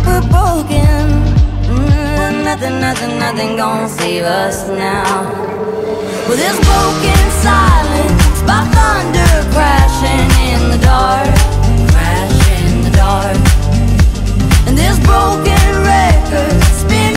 we're broken. Nothing gonna save us now. Well, this broken side